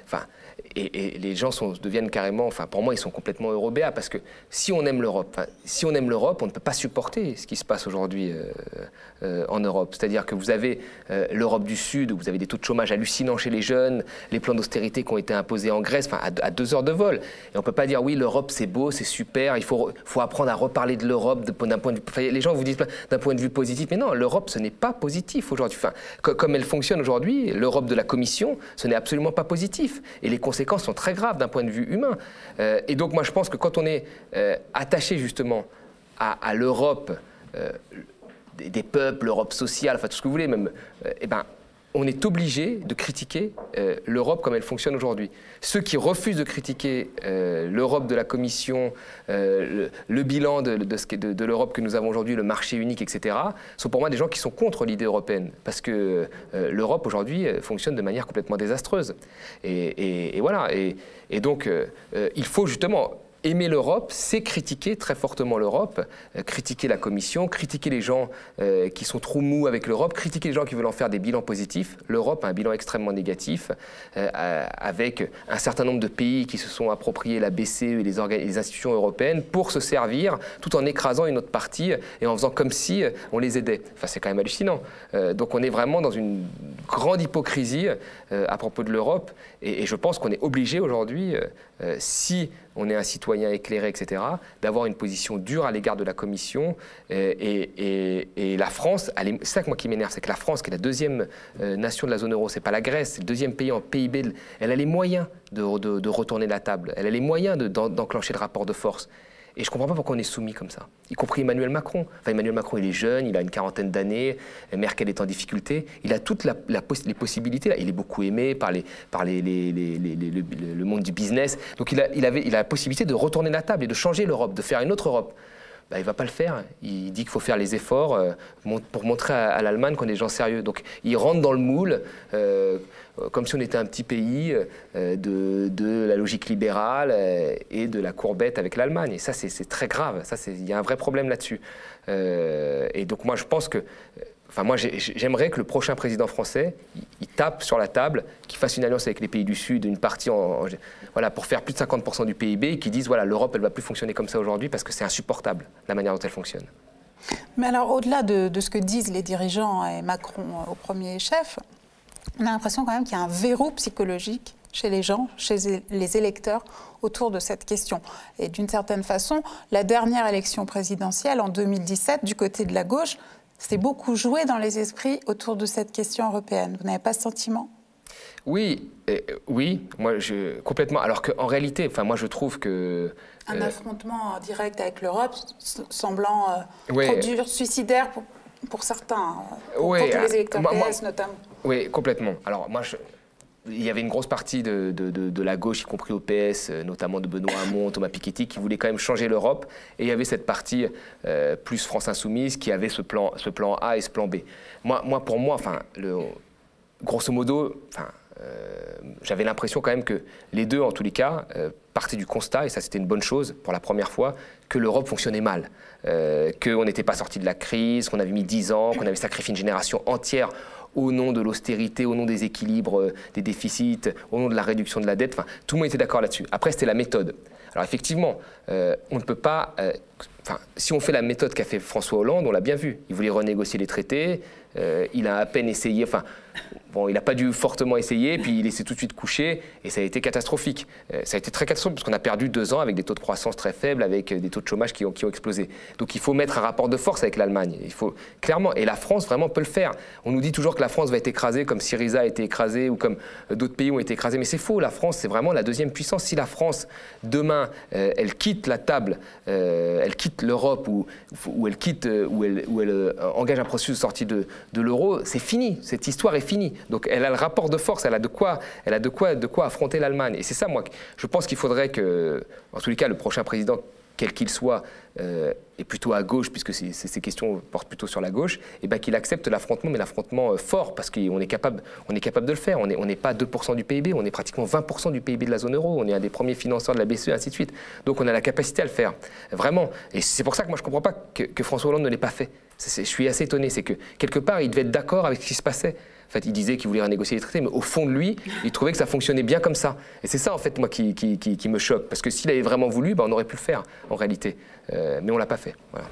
Speaker 2: Et les gens deviennent carrément, pour moi, ils sont complètement eurobéats parce que si on aime l'Europe, on ne peut pas supporter ce qui se passe aujourd'hui en Europe. C'est-à-dire que vous avez l'Europe du Sud où vous avez des taux de chômage hallucinants chez les jeunes, les plans d'austérité qui ont été imposés en Grèce, à 2 heures de vol. Et on ne peut pas dire oui, l'Europe c'est beau, c'est super, il faut apprendre à reparler de l'Europe d'un point de vue. Les gens vous disent d'un point de vue positif, mais non, l'Europe ce n'est pas positif aujourd'hui. Comme elle fonctionne aujourd'hui, l'Europe de la Commission, ce n'est absolument pas positif. Et les conséquences sont très graves d'un point de vue humain. Et donc moi je pense que quand on est attaché justement à l'Europe, des peuples, l'Europe sociale, enfin tout ce que vous voulez, même, eh ben, on est obligé de critiquer l'Europe comme elle fonctionne aujourd'hui. Ceux qui refusent de critiquer l'Europe de la Commission, le bilan de l'Europe que nous avons aujourd'hui, le marché unique, etc., sont pour moi des gens qui sont contre l'idée européenne. Parce que l'Europe aujourd'hui fonctionne de manière complètement désastreuse. Et voilà. Et donc, il faut justement... Aimer l'Europe, c'est critiquer très fortement l'Europe, critiquer la Commission, critiquer les gens qui sont trop mous avec l'Europe, critiquer les gens qui veulent en faire des bilans positifs. L'Europe a un bilan extrêmement négatif, avec un certain nombre de pays qui se sont appropriés la BCE et les institutions européennes pour se servir, tout en écrasant une autre partie et en faisant comme si on les aidait. Enfin, c'est quand même hallucinant. Donc on est vraiment dans une grande hypocrisie à propos de l'Europe, et je pense qu'on est obligé aujourd'hui, si on est un citoyen éclairé, etc., d'avoir une position dure à l'égard de la Commission. Et la France, c'est ça que moi qui m'énerve, c'est que la France, qui est la deuxième nation de la zone euro, c'est pas la Grèce, c'est le deuxième pays en PIB, elle a les moyens de retourner la table, elle a les moyens d'enclencher le rapport de force. Et je ne comprends pas pourquoi on est soumis comme ça, y compris Emmanuel Macron. Enfin, Emmanuel Macron, il est jeune, il a une quarantaine d'années, Merkel est en difficulté, il a toutes les possibilités. Là. Il est beaucoup aimé par le monde du business. Donc il a la possibilité de retourner la table et de changer l'Europe, de faire une autre Europe. Ben, il ne va pas le faire. Il dit qu'il faut faire les efforts pour montrer à l'Allemagne qu'on est des gens sérieux. Donc il rentre dans le moule, comme si on était un petit pays de la logique libérale et de la courbette avec l'Allemagne. Et ça, c'est très grave. Il y a un vrai problème là-dessus. Et donc moi, je pense que... Enfin, moi, j'aimerais que le prochain président français, il tape sur la table, qu'il fasse une alliance avec les pays du Sud, une partie voilà, pour faire plus de 50% du PIB, et qu'ils disent voilà, l'Europe, elle ne va plus fonctionner comme ça aujourd'hui parce que c'est insupportable, la manière dont elle fonctionne.
Speaker 1: Mais alors, au-delà de ce que disent les dirigeants et Macron au premier chef, on a l'impression quand même qu'il y a un verrou psychologique chez les gens, chez les électeurs, autour de cette question. Et d'une certaine façon, la dernière élection présidentielle, en 2017, du côté de la gauche, c'est beaucoup joué dans les esprits autour de cette question européenne. Vous n'avez pas ce sentiment ?
Speaker 2: Oui, moi complètement. Alors qu'en réalité, enfin moi je trouve que
Speaker 1: un affrontement direct avec l'Europe semblant trop dur, suicidaire pour certains, pour tous les électeurs PS notamment.
Speaker 2: Oui, complètement. Alors moi il y avait une grosse partie de la gauche, y compris au PS, notamment de Benoît Hamon, Thomas Piketty, qui voulait quand même changer l'Europe. Et il y avait cette partie plus France Insoumise qui avait ce plan A et ce plan B. Pour moi, enfin, grosso modo, enfin, j'avais l'impression quand même que les deux, en tous les cas, partaient du constat, et ça c'était une bonne chose pour la première fois, que l'Europe fonctionnait mal, qu'on n'était pas sorti de la crise, qu'on avait mis 10 ans, qu'on avait sacrifié une génération entière au nom de l'austérité, au nom des équilibres, des déficits, au nom de la réduction de la dette. Enfin, tout le monde était d'accord là-dessus. Après, c'était la méthode. Alors effectivement, on ne peut pas... si on fait la méthode qu'a fait François Hollande, on l'a bien vu. Il voulait renégocier les traités, il a à peine essayé... Bon, il n'a pas dû fortement essayer, puis il s'est tout de suite couché, et ça a été catastrophique. Ça a été très catastrophique, parce qu'on a perdu 2 ans avec des taux de croissance très faibles, avec des taux de chômage qui ont explosé. Donc il faut mettre un rapport de force avec l'Allemagne. Il faut clairement, et la France vraiment peut le faire. On nous dit toujours que la France va être écrasée, comme Syriza a été écrasée, ou comme d'autres pays ont été écrasés, mais c'est faux. La France, c'est vraiment la deuxième puissance. Si la France, demain, elle quitte la table, elle quitte l'Europe, ou elle engage un processus de sortie de l'euro, c'est fini. Cette histoire est finie. Donc elle a le rapport de force, elle a de quoi affronter l'Allemagne. Et c'est ça, moi, je pense qu'il faudrait que, en tous les cas, le prochain président, quel qu'il soit, est plutôt à gauche, puisque ces questions portent plutôt sur la gauche, et ben qu'il accepte l'affrontement, mais l'affrontement fort, parce qu'on est capable de le faire. On n'est pas 2% du PIB, on est pratiquement 20% du PIB de la zone euro, on est un des premiers financeurs de la BCE, ainsi de suite. Donc on a la capacité à le faire, vraiment. Et c'est pour ça que moi je ne comprends pas que François Hollande ne l'ait pas fait. Je suis assez étonné, c'est que quelque part il devait être d'accord avec ce qui se passait. En fait, il disait qu'il voulait renégocier les traités, mais au fond de lui, il trouvait que ça fonctionnait bien comme ça. Et c'est ça, en fait, moi, qui me choque. Parce que s'il avait vraiment voulu, ben, on aurait pu le faire, en réalité. Mais on ne l'a pas fait. Voilà.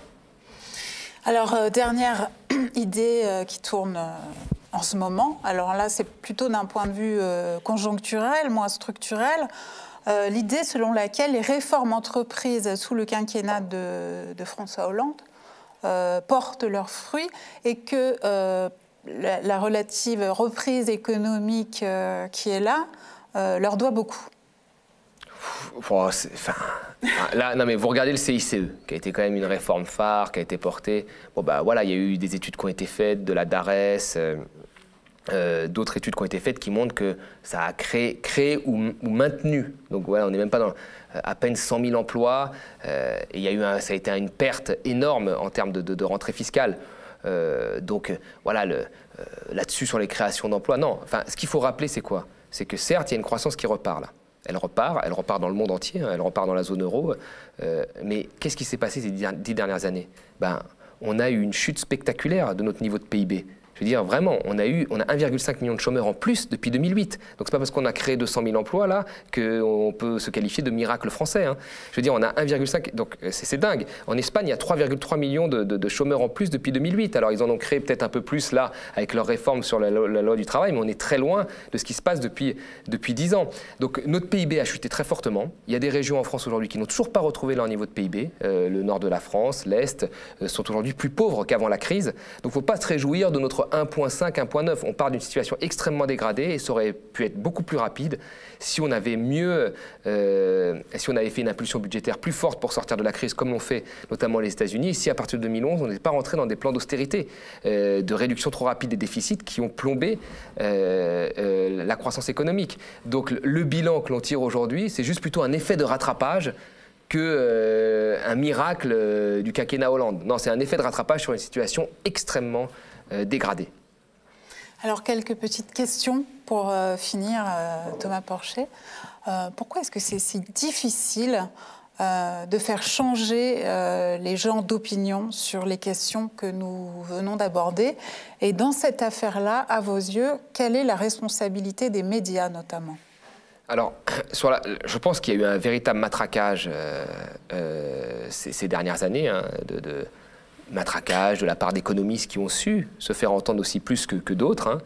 Speaker 1: Alors, dernière idée qui tourne en ce moment. Alors là, c'est plutôt d'un point de vue conjoncturel, moins structurel. L'idée selon laquelle les réformes entreprises sous le quinquennat de François Hollande portent leurs fruits et que... la relative reprise économique qui est là leur doit beaucoup.
Speaker 2: Là, non mais vous regardez le CICE, qui a été quand même une réforme phare, qui a été portée. Bon bah voilà, il y a eu des études qui ont été faites, de la DARES, d'autres études qui ont été faites qui montrent que ça a créé ou maintenu. Donc voilà, on n'est même pas dans à peine 100 000 emplois. Et il y a eu ça a été une perte énorme en termes de rentrée fiscale. Donc voilà, là-dessus sur les créations d'emplois, non. Enfin, ce qu'il faut rappeler, c'est quoi? C'est que certes, il y a une croissance qui repart là. Elle repart dans le monde entier, hein, elle repart dans la zone euro. Mais qu'est-ce qui s'est passé ces 10 dernières années? On a eu une chute spectaculaire de notre niveau de PIB. Je veux dire, vraiment, on a 1,5 million de chômeurs en plus depuis 2008. Donc, c'est pas parce qu'on a créé 200 000 emplois, là, qu'on peut se qualifier de miracle français. Hein. Je veux dire, on a 1,5... Donc, c'est dingue. En Espagne, il y a 3,3 millions de chômeurs en plus depuis 2008. Alors, ils en ont créé peut-être un peu plus, là, avec leur réforme sur la loi du travail, mais on est très loin de ce qui se passe depuis 10 ans. Donc, notre PIB a chuté très fortement. Il y a des régions en France aujourd'hui qui n'ont toujours pas retrouvé leur niveau de PIB. Le nord de la France, l'Est, sont aujourd'hui plus pauvres qu'avant la crise. Donc, il ne faut pas se réjouir de notre 1,5, 1,9. On part d'une situation extrêmement dégradée et ça aurait pu être beaucoup plus rapide si on avait si on avait fait une impulsion budgétaire plus forte pour sortir de la crise, comme l'ont fait notamment les États-Unis, et si à partir de 2011, on n'était pas rentré dans des plans d'austérité, de réduction trop rapide des déficits qui ont plombé la croissance économique. Donc le bilan que l'on tire aujourd'hui, c'est juste plutôt un effet de rattrapage qu'un miracle du quinquennat Hollande. Non, c'est un effet de rattrapage sur une situation extrêmement dégradée.
Speaker 1: Alors, quelques petites questions pour finir, Thomas Porcher. Pourquoi est-ce que c'est si difficile de faire changer les gens d'opinion sur les questions que nous venons d'aborder? Et dans cette affaire-là, à vos yeux, quelle est la responsabilité des médias notamment?
Speaker 2: Alors, je pense qu'il y a eu un véritable matraquage ces dernières années, hein, matraquage de la part d'économistes qui ont su se faire entendre aussi plus que d'autres, hein,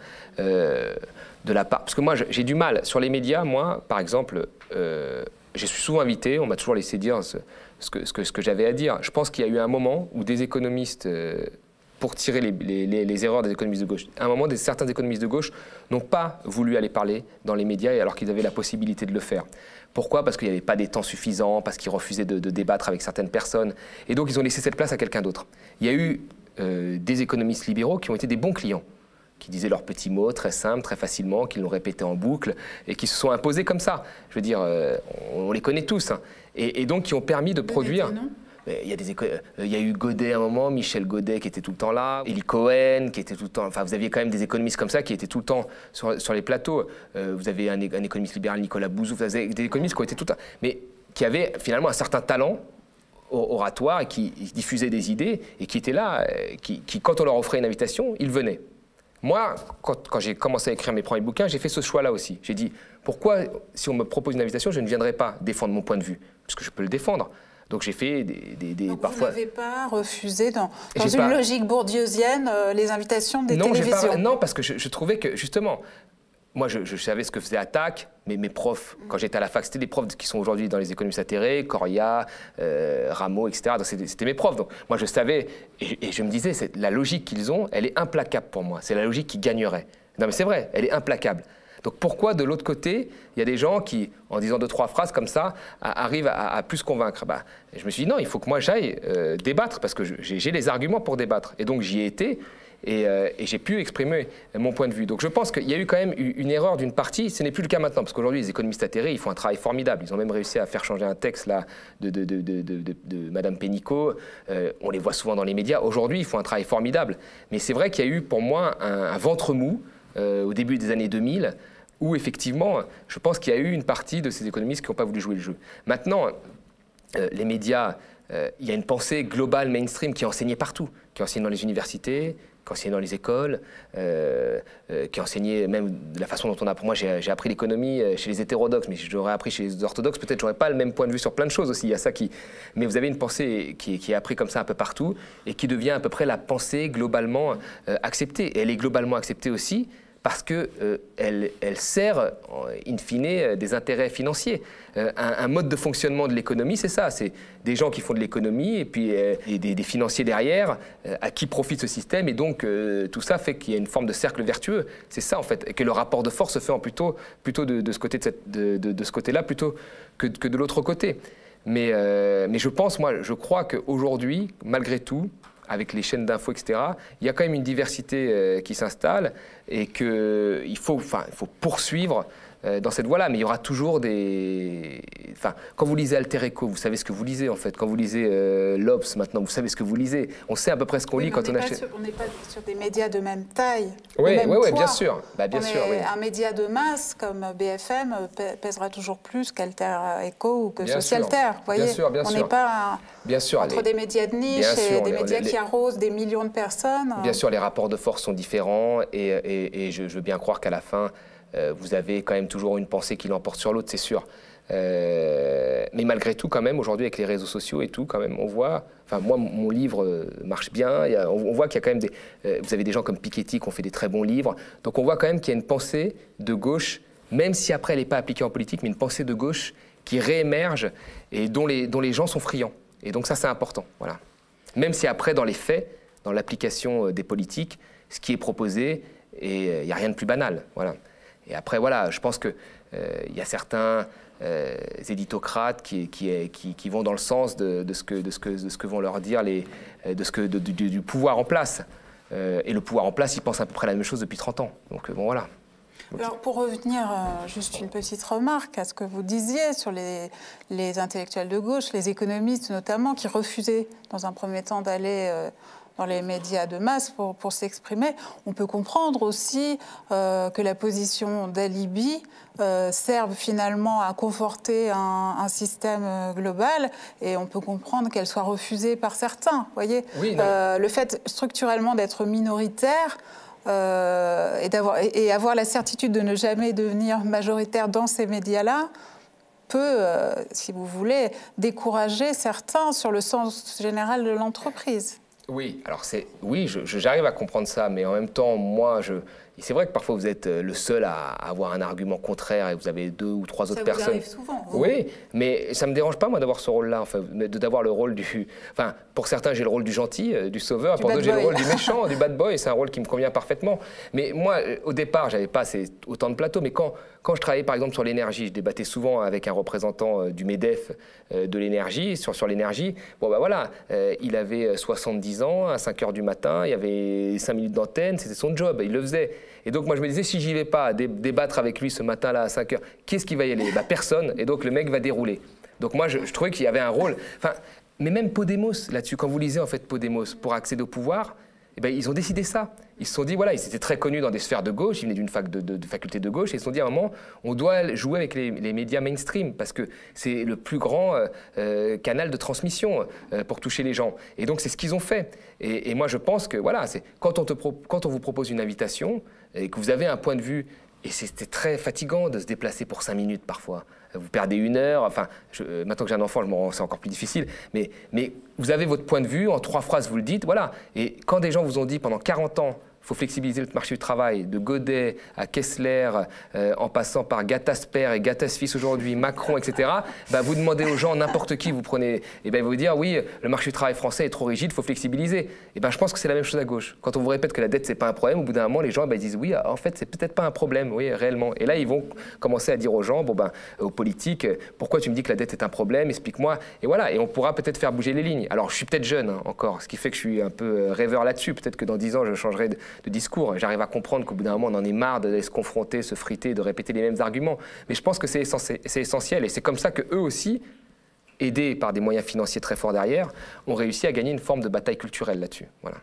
Speaker 2: parce que moi j'ai du mal sur les médias. Moi par exemple, je suis souvent invité, on m'a toujours laissé dire ce que j'avais à dire. Je pense qu'il y a eu un moment où des économistes, pour tirer les erreurs des économistes de gauche, à un moment certains économistes de gauche n'ont pas voulu aller parler dans les médias alors qu'ils avaient la possibilité de le faire. Pourquoi? Parce qu'il n'y avait pas des temps suffisants, parce qu'ils refusaient de débattre avec certaines personnes. Et donc, ils ont laissé cette place à quelqu'un d'autre. Il y a eu des économistes libéraux qui ont été des bons clients, qui disaient leurs petits mots très simples, très facilement, qu'ils l'ont répété en boucle, et qui se sont imposés comme ça. Je veux dire, on les connaît tous. Hein. Et donc, qui ont permis de produire... Il y a eu Godet à un moment, Michel Godet qui était tout le temps là, Eli Cohen qui était tout le temps... Enfin, vous aviez quand même des économistes comme ça qui étaient tout le temps sur les plateaux. Vous avez un économiste libéral, Nicolas Bouzou, vous avez des économistes qui ont été tout le temps... Mais qui avaient finalement un certain talent oratoire et qui diffusaient des idées et qui étaient là, qui quand on leur offrait une invitation, ils venaient. Moi, quand j'ai commencé à écrire mes premiers bouquins, j'ai fait ce choix-là aussi. J'ai dit, pourquoi, si on me propose une invitation, je ne viendrai pas défendre mon point de vue? Parce que je peux le défendre. Donc j'ai fait
Speaker 1: Donc
Speaker 2: parfois...
Speaker 1: vous n'avez pas refusé, dans une logique bourdieusienne, les invitations des télévisions?
Speaker 2: Non, parce que je trouvais que, justement, moi je savais ce que faisait Attac, mais mes profs, quand j'étais à la fac, c'était des profs qui sont aujourd'hui dans les économistes atterrés, Coria, Rameau, etc. Donc c'était mes profs. Donc moi je savais, et je me disais, la logique qu'ils ont, elle est implacable pour moi. C'est la logique qui gagnerait. Non mais c'est vrai, elle est implacable. Donc pourquoi, de l'autre côté, il y a des gens qui, en disant 2-3 phrases comme ça, arrivent à plus convaincre? Je me suis dit non, il faut que moi j'aille débattre, parce que j'ai les arguments pour débattre. Et donc j'y ai été, et j'ai pu exprimer mon point de vue. Donc je pense qu'il y a eu quand même une erreur d'une partie. Ce n'est plus le cas maintenant, parce qu'aujourd'hui, les économistes atterrés, ils font un travail formidable. Ils ont même réussi à faire changer un texte là, de Madame Pénicaud. On les voit souvent dans les médias. Aujourd'hui, ils font un travail formidable. Mais c'est vrai qu'il y a eu, pour moi, un ventre mou au début des années 2000, où effectivement, je pense qu'il y a eu une partie de ces économistes qui n'ont pas voulu jouer le jeu. Maintenant, les médias, il y a une pensée globale, mainstream, qui est enseignée partout, qui est enseignée dans les universités, qui est enseignée dans les écoles, qui est enseignée même de la façon dont on apprend. Moi, j'ai appris l'économie chez les hétérodoxes, mais j'aurais appris chez les orthodoxes, peut-être j'aurais pas le même point de vue sur plein de choses aussi. Il y a ça qui... Mais vous avez une pensée qui est apprise comme ça un peu partout, et qui devient à peu près la pensée globalement acceptée. Et elle est globalement acceptée aussi parce qu'elle elle sert, in fine, des intérêts financiers. Un mode de fonctionnement de l'économie, c'est ça. C'est des gens qui font de l'économie et puis des financiers derrière à qui profite ce système. Et donc, tout ça fait qu'il y a une forme de cercle vertueux. C'est ça, en fait. Et que le rapport de force se fait plutôt de ce côté de ce côté-là plutôt que de l'autre côté. Mais je pense, moi, je crois qu'aujourd'hui, malgré tout, avec les chaînes d'infos, etc., il y a quand même une diversité qui s'installe et qu'il faut poursuivre dans cette voie-là. Mais il y aura toujours des... Enfin, quand vous lisez Alter Eco, vous savez ce que vous lisez, en fait. Quand vous lisez l'Obs, maintenant, vous savez ce que vous lisez. On sait à peu près ce qu'on lit quand on achète...
Speaker 1: On n'est pas sur des médias de même taille,
Speaker 2: oui,
Speaker 1: de même poids.
Speaker 2: Bien sûr. Bah, bien sûr, oui.
Speaker 1: Un média de masse comme BFM pèsera toujours plus qu'Alter Eco ou que Socialter. Vous voyez,
Speaker 2: bien sûr.
Speaker 1: On n'est pas entre des médias de niche et des médias qui arrosent des millions de personnes.
Speaker 2: Bien sûr, les rapports de force sont différents et je veux bien croire qu'à la fin, vous avez quand même toujours une pensée qui l'emporte sur l'autre, c'est sûr. Mais malgré tout, quand même, aujourd'hui, avec les réseaux sociaux et tout, quand même, on voit... Enfin, moi, mon livre marche bien. On voit qu'il y a quand même des... vous avez des gens comme Piketty qui ont fait des très bons livres. Donc, on voit quand même qu'il y a une pensée de gauche, même si après, elle n'est pas appliquée en politique, mais une pensée de gauche qui réémerge et dont les gens sont friands. Et donc, ça, c'est important. Voilà. Même si après, dans les faits, dans l'application des politiques, ce qui est proposé, il n'y a rien de plus banal. Voilà. Et après, voilà, je pense qu'il y a certains éditocrates qui vont dans le sens de ce que vont leur dire du pouvoir en place. Et le pouvoir en place, ils pensent à peu près la même chose depuis 30 ans. Donc, bon, voilà.
Speaker 1: Alors, pour revenir, juste une petite remarque à ce que vous disiez sur les intellectuels de gauche, les économistes notamment, qui refusaient dans un premier temps d'aller dans les médias de masse pour s'exprimer. On peut comprendre aussi que la position d'alibi serve finalement à conforter un système global, et on peut comprendre qu'elle soit refusée par certains. Voyez,
Speaker 2: oui,
Speaker 1: le fait structurellement d'être minoritaire et avoir la certitude de ne jamais devenir majoritaire dans ces médias-là peut, si vous voulez, décourager certains sur le sens général de l'entreprise.
Speaker 2: Oui, alors j'arrive à comprendre ça, mais en même temps, moi, c'est vrai que parfois vous êtes le seul à avoir un argument contraire et vous avez 2 ou 3 autres personnes.
Speaker 1: Ça vous arrive souvent.
Speaker 2: Oui, mais ça me dérange pas moi d'avoir ce rôle-là, enfin, d'avoir le rôle du. Enfin, pour certains j'ai le rôle du gentil, du sauveur, pour d'autres j'ai le rôle du méchant, du bad boy. Et c'est un rôle qui me convient parfaitement. Mais moi, au départ, j'avais pas autant de plateaux, mais quand je travaillais par exemple sur l'énergie, je débattais souvent avec un représentant du Medef de l'énergie sur l'énergie. Bon ben voilà, il avait 70 ans, à 5 h du matin, il y avait 5 minutes d'antenne, c'était son job, il le faisait. Et donc moi je me disais, si j'y vais pas débattre avec lui ce matin-là à 5 h, qu'est-ce qui va y aller? Personne, et donc le mec va dérouler. Donc moi je trouvais qu'il y avait un rôle. Enfin, mais même Podemos là-dessus, quand vous lisez en fait Podemos, pour accéder au pouvoir, eh ben, ils ont décidé ça. Ils se sont dit, voilà, ils étaient très connus dans des sphères de gauche, ils venaient d'une faculté de gauche, et ils se sont dit à un moment, on doit jouer avec les médias mainstream, parce que c'est le plus grand canal de transmission pour toucher les gens. Et donc c'est ce qu'ils ont fait. Et moi je pense que, voilà, quand on vous propose une invitation, et que vous avez un point de vue, et c'était très fatigant de se déplacer pour 5 minutes parfois. Vous perdez 1 heure, enfin, maintenant que j'ai un enfant, c'est encore plus difficile, mais vous avez votre point de vue, en 3 phrases vous le dites, voilà. Et quand des gens vous ont dit pendant 40 ans, il faut flexibiliser le marché du travail, de Godet à Kessler, en passant par Gattaz père et Gattaz fils aujourd'hui, Macron, etc., bah, vous demandez aux gens, n'importe qui vous prenez, et ben, ils vont vous dire, oui, le marché du travail français est trop rigide, il faut flexibiliser. Et ben, je pense que c'est la même chose à gauche. Quand on vous répète que la dette, c'est pas un problème, au bout d'un moment, les gens ils disent, oui, en fait, c'est peut-être pas un problème, oui, réellement. Et là, ils vont commencer à dire aux gens, aux politiques, pourquoi tu me dis que la dette est un problème, explique-moi. Et voilà, et on pourra peut-être faire bouger les lignes. Alors, je suis peut-être jeune encore, ce qui fait que je suis un peu rêveur là-dessus. Peut-être que dans 10 ans, je changerai de discours. J'arrive à comprendre qu'au bout d'un moment, on en est marre de se confronter, se friter, de répéter les mêmes arguments. Mais je pense que c'est essentiel. Et c'est comme ça qu'eux aussi, aidés par des moyens financiers très forts derrière, ont réussi à gagner une forme de bataille culturelle là-dessus. Voilà.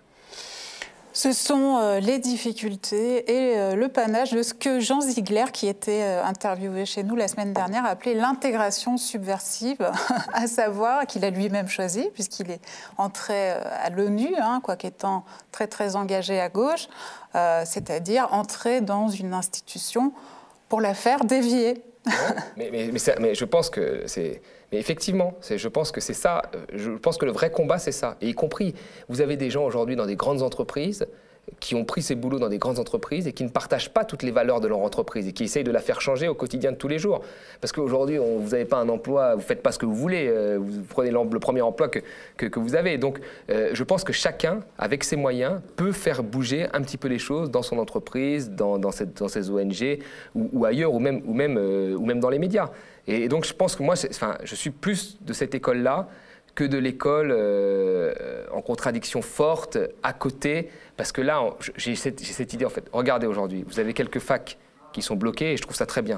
Speaker 1: Ce sont les difficultés et le panache de ce que Jean Ziegler, qui était interviewé chez nous la semaine dernière, a appelé l'intégration subversive, à savoir qu'il a lui-même choisi, puisqu'il est entré à l'ONU, quoique étant très très engagé à gauche, c'est-à-dire entrer dans une institution pour la faire dévier.
Speaker 2: Ouais, mais je pense que c'est... Mais effectivement, je pense que c'est ça. Je pense que le vrai combat, c'est ça. Et y compris, vous avez des gens aujourd'hui dans des grandes entreprises qui ont pris ces boulots dans des grandes entreprises et qui ne partagent pas toutes les valeurs de leur entreprise et qui essayent de la faire changer au quotidien de tous les jours. Parce qu'aujourd'hui, vous n'avez pas un emploi, vous ne faites pas ce que vous voulez, vous prenez le premier emploi que vous avez. Donc, je pense que chacun, avec ses moyens, peut faire bouger un petit peu les choses dans son entreprise, dans ses ONG ou ailleurs, ou même dans les médias. Et donc, je pense que moi, je suis plus de cette école-là que de l'école en contradiction forte, à côté. Parce que là, j'ai cette idée, en fait. Regardez aujourd'hui, vous avez quelques facs qui sont bloquées et je trouve ça très bien.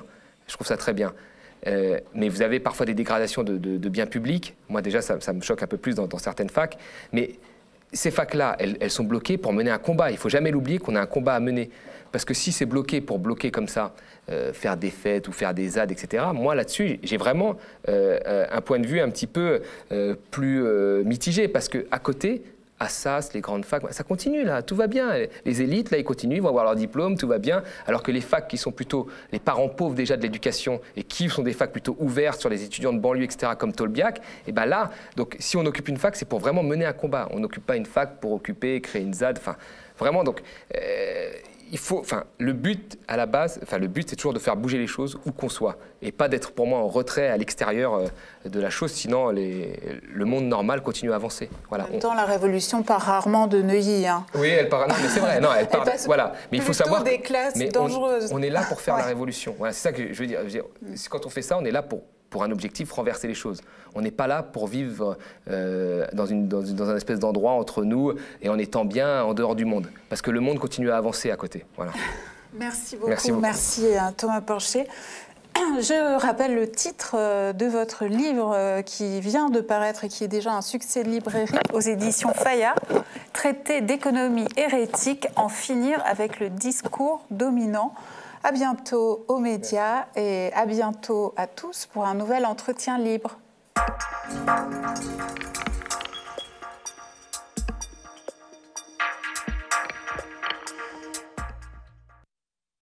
Speaker 2: Mais vous avez parfois des dégradations de biens publics. Moi, déjà, ça me choque un peu plus dans certaines facs. Mais ces facs-là, elles sont bloquées pour mener un combat. Il ne faut jamais l'oublier qu'on a un combat à mener. Parce que si c'est bloqué pour bloquer comme ça, faire des fêtes ou faire des ZAD, etc., moi, là-dessus, j'ai vraiment un point de vue un petit peu plus mitigé. Parce qu'à côté, Assas, les grandes facs, ça continue là, tout va bien. Les élites, là, ils continuent, ils vont avoir leur diplôme, tout va bien. Alors que les facs qui sont plutôt les parents pauvres déjà de l'éducation et qui sont des facs plutôt ouvertes sur les étudiants de banlieue, etc., comme Tolbiac, et bien là, donc si on occupe une fac, c'est pour vraiment mener un combat. On n'occupe pas une fac pour créer une ZAD, enfin, vraiment, donc... le but à la base, le but c'est toujours de faire bouger les choses où qu'on soit et pas d'être pour moi en retrait à l'extérieur de la chose, sinon le monde normal continue à avancer. Voilà.
Speaker 1: En même temps, la révolution part rarement de Neuilly. Hein.
Speaker 2: Oui, elle part. Non, mais c'est vrai. Non, elle part. Voilà. Mais il faut savoir.
Speaker 1: Des classes dangereuses.
Speaker 2: On est là pour faire la révolution. Voilà, c'est ça que je veux dire. Quand on fait ça, on est là pour un objectif, renverser les choses. On n'est pas là pour vivre dans un espèce d'endroit entre nous et en étant bien en dehors du monde. Parce que le monde continue à avancer à côté. Voilà.
Speaker 1: Merci beaucoup. Merci Thomas Porcher. Je rappelle le titre de votre livre qui vient de paraître et qui est déjà un succès de librairie aux éditions Fayard, « Traité d'économie hérétique, en finir avec le discours dominant ». À bientôt aux médias et à bientôt à tous pour un nouvel entretien libre.